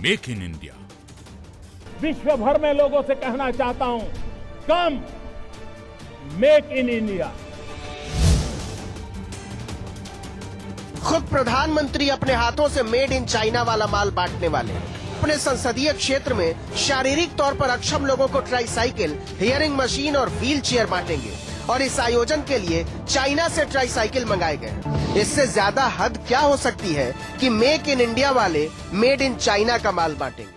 Make in India. विश्व भर में लोगों से कहना चाहता हूं, कम मेक इन इंडिया। खुद प्रधानमंत्री अपने हाथों से मेड इन चाइना वाला माल बांटने वाले हैं। अपने संसदीय क्षेत्र में शारीरिक तौर पर अक्षम लोगों को ट्राईसाइकिल, हियरिंग मशीन और व्हील चेयर बांटेंगे और इस आयोजन के लिए चाइना से ट्राईसाइकिल मंगाए गए। इससे ज्यादा हद क्या हो सकती है कि मेक इन इंडिया वाले मेड इन चाइना का माल बांटेंगे।